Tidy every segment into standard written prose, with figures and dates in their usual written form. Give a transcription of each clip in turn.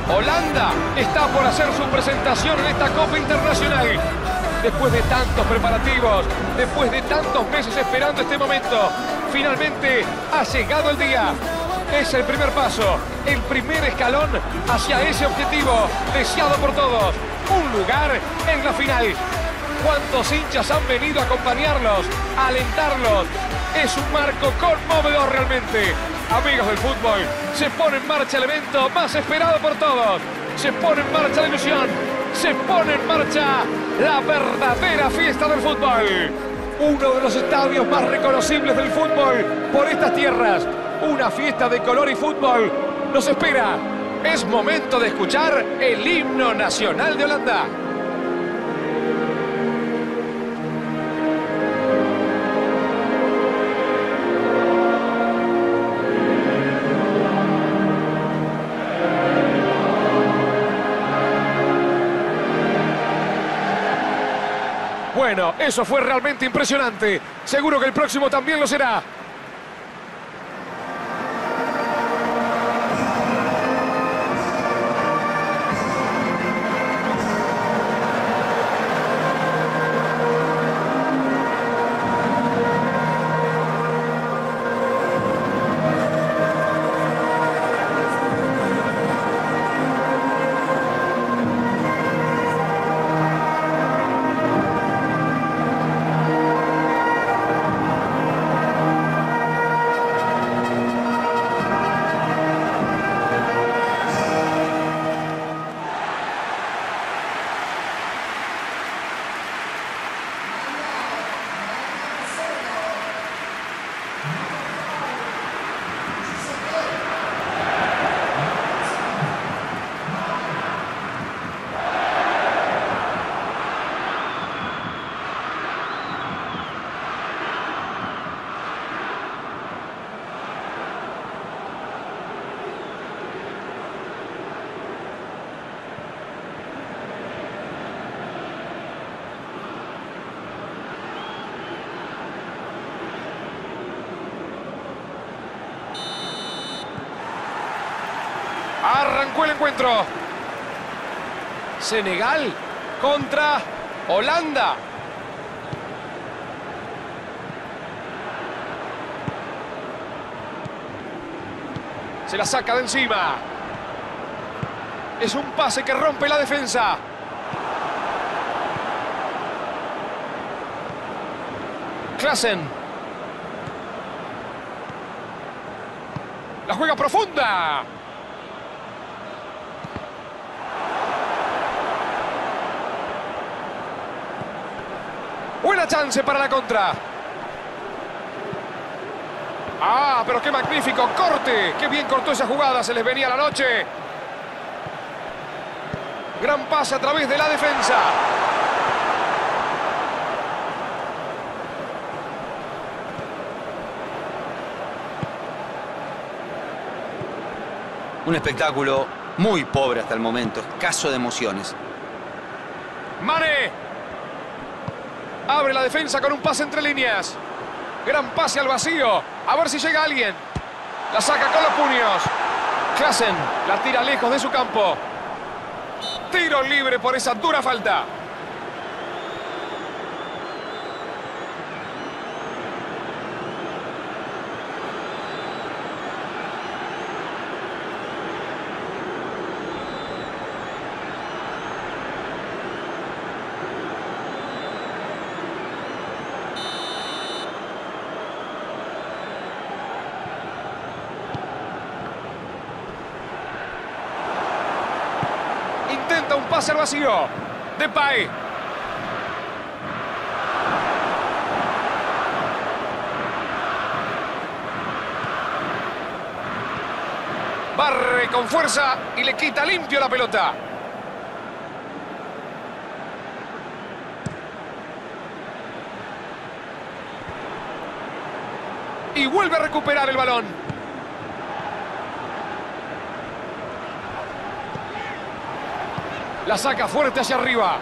Holanda está por hacer su presentación en esta Copa Internacional. Después de tantos preparativos, después de tantos meses esperando este momento, finalmente ha llegado el día. Es el primer paso, el primer escalón hacia ese objetivo deseado por todos. Un lugar en la final. ¿Cuántos hinchas han venido a acompañarlos, a alentarlos? Es un marco conmovedor realmente. Amigos del fútbol, se pone en marcha el evento más esperado por todos. Se pone en marcha la ilusión. Se pone en marcha la verdadera fiesta del fútbol. Uno de los estadios más reconocibles del fútbol por estas tierras. Una fiesta de color y fútbol nos espera. Es momento de escuchar el himno nacional de Holanda. Bueno, eso fue realmente impresionante. Seguro que el próximo también lo será. Arrancó el encuentro. Senegal contra Holanda. Se la saca de encima. Es un pase que rompe la defensa. Klaassen. La juega profunda. Buena chance para la contra. Ah, pero qué magnífico corte. Qué bien cortó esa jugada. Se les venía la noche. Gran pase a través de la defensa. Un espectáculo muy pobre hasta el momento. Escaso de emociones. Mané. Abre la defensa con un pase entre líneas. Gran pase al vacío. A ver si llega alguien. La saca con los puños. Klaassen la tira lejos de su campo. Tiro libre por esa dura falta. Intenta un pase al vacío. Depay. Barre con fuerza y le quita limpio la pelota. Y vuelve a recuperar el balón. La saca fuerte hacia arriba.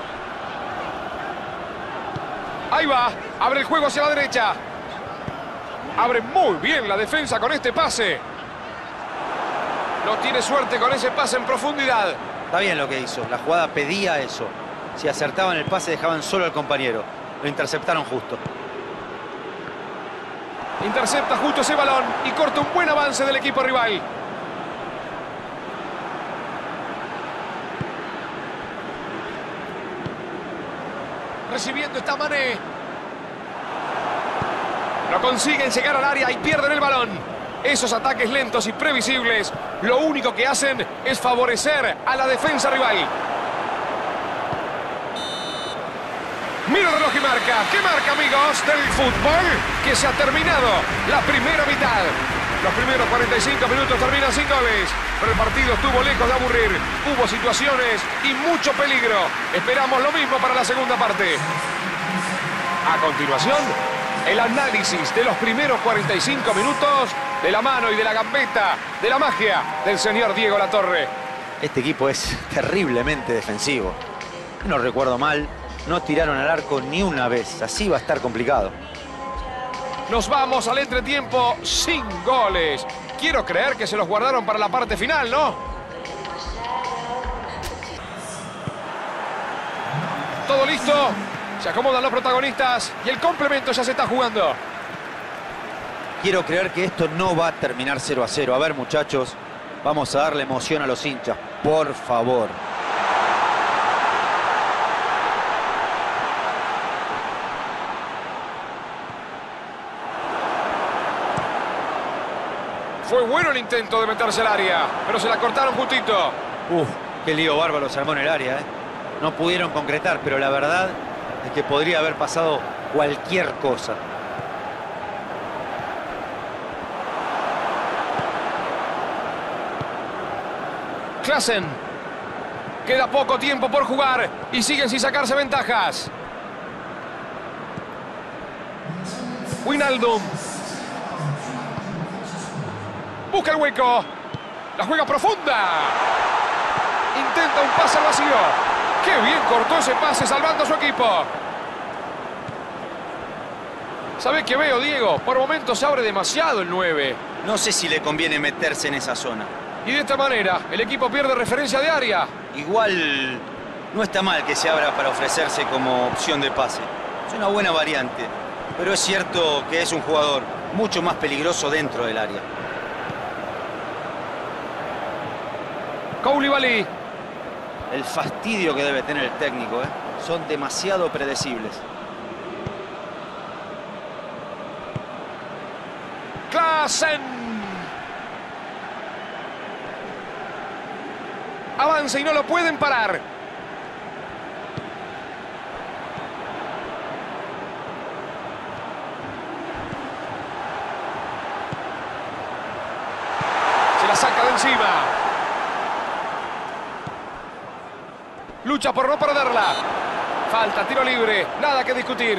Ahí va. Abre el juego hacia la derecha. Abre muy bien la defensa con este pase. No tiene suerte con ese pase en profundidad. Está bien lo que hizo. La jugada pedía eso. Si acertaban el pase, dejaban solo al compañero. Lo interceptaron justo. Intercepta justo ese balón y corta un buen avance del equipo rival. Recibiendo está Mané. No consiguen llegar al área y pierden el balón. Esos ataques lentos y previsibles, lo único que hacen es favorecer a la defensa rival. Mira el reloj y marca. ¿Qué marca, amigos del fútbol? Que se ha terminado la primera mitad. Los primeros 45 minutos terminan sin goles, pero el partido estuvo lejos de aburrir. Hubo situaciones y mucho peligro. Esperamos lo mismo para la segunda parte. A continuación, el análisis de los primeros 45 minutos de la mano y de la gambeta, de la magia del señor Diego Latorre. Este equipo es terriblemente defensivo. Si no recuerdo mal, no tiraron al arco ni una vez. Así va a estar complicado. Nos vamos al entretiempo sin goles. Quiero creer que se los guardaron para la parte final, ¿no? Todo listo. Se acomodan los protagonistas y el complemento ya se está jugando. Quiero creer que esto no va a terminar 0-0. A ver, muchachos, vamos a darle emoción a los hinchas, por favor. Fue bueno el intento de meterse al área, pero se la cortaron justito. Qué lío bárbaro se armó en el área, ¿eh? No pudieron concretar, pero la verdad es que podría haber pasado cualquier cosa. Klaassen. Queda poco tiempo por jugar y siguen sin sacarse ventajas. Wijnaldum. Busca el hueco. La juega profunda. Intenta un pase al vacío. ¡Qué bien cortó ese pase salvando a su equipo! ¿Sabés qué veo, Diego? Por momentos se abre demasiado el 9. No sé si le conviene meterse en esa zona. Y de esta manera, el equipo pierde referencia de área. Igual no está mal que se abra para ofrecerse como opción de pase. Es una buena variante. Pero es cierto que es un jugador mucho más peligroso dentro del área. Koulibaly. El fastidio que debe tener el técnico, ¿eh? Son demasiado predecibles. Klaassen. Avanza y no lo pueden parar. Se la saca de encima. Lucha por no perderla. Falta, tiro libre. Nada que discutir.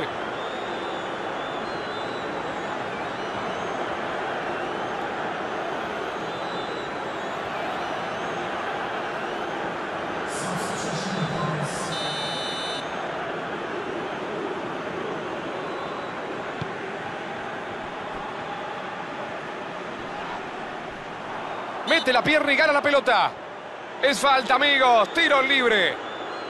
Mete la pierna y gana la pelota. Es falta, amigos. Tiro libre.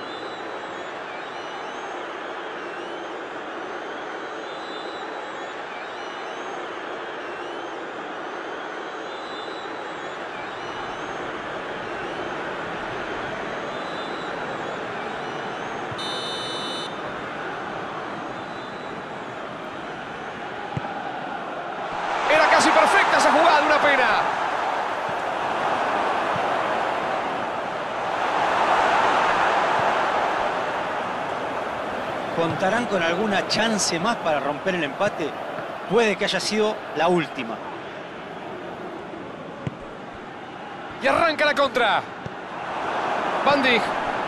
Era casi perfecta esa jugada, una pena. ¿Contarán con alguna chance más para romper el empate? Puede que haya sido la última. Y arranca la contra. Van Dijk.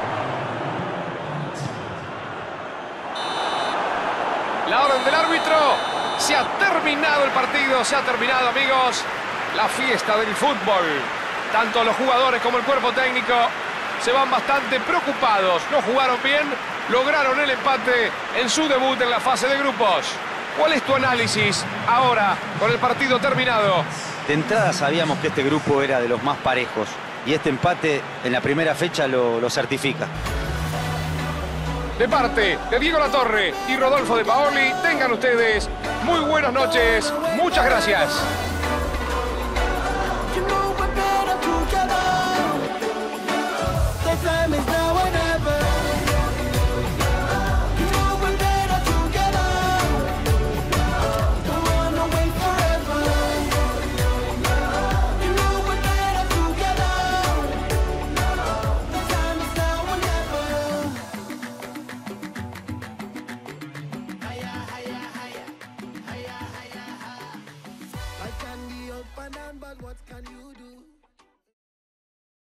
La orden del árbitro. Se ha terminado el partido. Se ha terminado, amigos, la fiesta del fútbol. Tanto los jugadores como el cuerpo técnico se van bastante preocupados. No jugaron bien. Lograron el empate en su debut en la fase de grupos. ¿Cuál es tu análisis ahora con el partido terminado? De entrada sabíamos que este grupo era de los más parejos y este empate en la primera fecha lo certifica. De parte de Diego Latorre y Rodolfo De Paoli, tengan ustedes muy buenas noches. Muchas gracias. But what can you do?